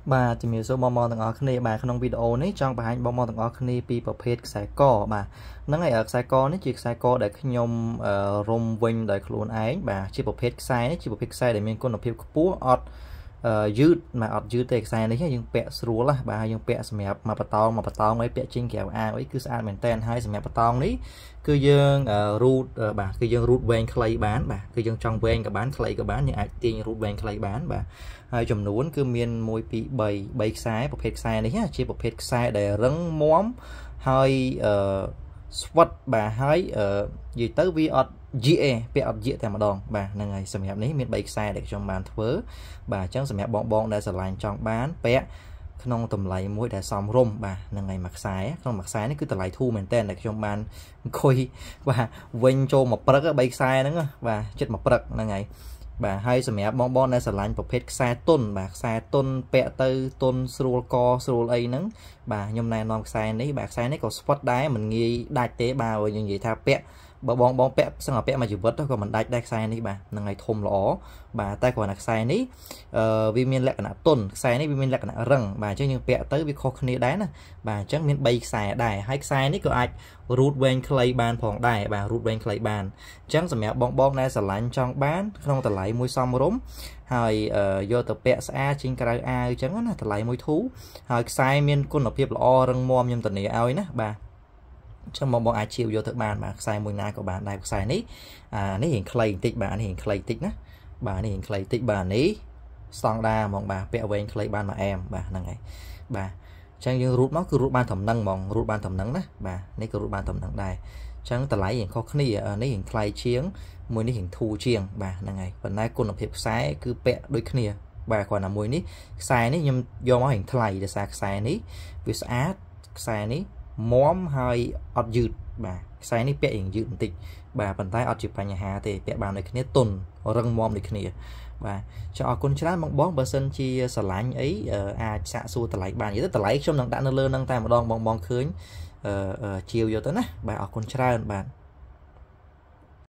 បាទជំរាបសួរបងប្អូនទាំងអស់គ្នាបាទក្នុងវីដេអូនេះចង់បង្ហាញបងប្អូនទាំងអស់គ្នាពីប្រភេទខ្សែកបាទហ្នឹងហើយខ្សែកនេះជាខ្សែកដែលខ្ញុំរុំវិញដោយខ្លួនឯងបាទជាប្រភេទខ្សែនេះជាប្រភេទខ្សែដែលមានគុណភាពខ្ពស់អត់យឺតមកអត់យឺតទេខ្សែនេះយើងពាក់ស្រួលណាបាទយើងពាក់សម្រាប់មកបតងអីពាក់ចេញក្រៅអាវអីគឺស្អាតមែនតើហើយសម្រាប់បតងនេះគឺយើងរូតបាទគឺយើងរូតវែងខ្លីបានបាទគឺយើងចង់វែងក៏បានខ្លីក៏បានយើងអាចទាញរូតវែងខ្លីបានបាទហើយចំនួនគឺមាន1 2 3ខ្សែប្រភេទខ្សែនេះជាប្រភេទខ្សែដែលរឹងមាំហើយស្វិតបាទហើយនិយាយទៅវាអត់GA ពាក់អត់GA តែម្ដងបាទហ្នឹងហើយសម្រាប់នេះមាន3ខ្សែដែលខ្ញុំបានធ្វើបាទអញ្ចឹងសម្រាប់បងដែលស្រឡាញ់ចង់បានពាក់ក្នុងតម្លៃមួយដែលសមរម្យបាទហ្នឹងហើយមួយខ្សែក្នុងមួយខ្សែនេះគឺតម្លៃធូរមែនតើដែលខ្ញុំបានអង្គុយបាទវិញចូលមួយព្រឹក3ខ្សែហ្នឹងបាទចិត្តមួយព្រឹកហ្នឹងហើយបាទហើយសម្រាប់បងដែលស្រឡាញ់ប្រភេទខ្សែតុនបាទខ្សែតុនពាក់ទៅតុនស្រួលកស្រួលអីហ្នឹងបាទខ្ញុំណែនាំខ្សែនេះបាទខ្សែនេះក៏ស្វិតដែរមិនងាយដាច់ទេបាទយើងនិយាយថាពាក់បើបងពាក់សឹងតែពាក់មួយជីវិតក៏មិនដាច់ដែរខ្សែនេះបាទហ្នឹងហើយធំល្អបាទតែគ្រាន់តែខ្សែនេះវាមានលក្ខណៈតុនខ្សែនេះវាមានលក្ខណៈរឹងបាទអញ្ចឹងយើងពាក់ទៅវាខុសគ្នាដែរណាបាទអញ្ចឹងមាន3ខ្សែដែរហើយខ្សែនេះក៏អាចរូតវែងខ្លីបានផងដែរបាទរូតវែងខ្លីបានអញ្ចឹងសម្រាប់បងដែលស្រឡាញ់ចង់បានក្នុងតម្លៃមួយសមរម្យហើយយកទៅពាក់ស្អាតជាងក្រៅអាវអញ្ចឹងណាតម្លៃមួយធូរហើយខ្សែមានគុណភាពល្អរឹងមាំខ្ញុំធានាឲ្យណាបាទចឹងបងអាចជាវយកទៅបានបាទខ្សែមួយណាក៏បានដែរខ្សែនេះនេះរៀងខ្លីបន្តិចបាទនេះរៀងខ្លីបន្តិចណាបាទនេះរៀងខ្លីបន្តិចបាទនេះស្តង់ដាហ្មងបាទពាក់វែងខ្លីបានមួយអែមបាទហ្នឹងហើយបាទចឹងយើងរូតមកគឺរូតបានត្រឹមហ្នឹងហ្មងរូតបានត្រឹមហ្នឹងណាបាទនេះក៏រូតបានត្រឹមហ្នឹងដែរចឹងតម្លៃរៀងខុសគ្នានេះរៀងថ្លៃជាងមួយនេះរៀងធូរជាងបាទហ្នឹងហើយប៉ុន្តែគុណភាពខ្សែគឺពាក់ដូចគ្នាបាទគ្រាន់តែមួយនេះខ្សែនេះខ្ញុំយកមករៀងថ្លៃដោយសារខ្សែនេះវាស្អាតខ្សែនេះមាំហើយអត់យឺតបាទខ្សែនេះពាក់រៀងយឺតបន្តិចបាទប៉ុន្តែអត់ជាបញ្ហាទេពាក់បានដូចគ្នាទុនរឹងមាំដូចគ្នាបាទចង់អរគុណច្រើនបងបើសិនជាស្រឡាញ់អីអាចសាកសួរតម្លៃបាននិយាយទៅតម្លៃខ្ញុំនឹងដាក់នៅលើនឹងតែម្ដងបងឃើញជាវយកទៅណាបាទអរគុណច្រើនបាទ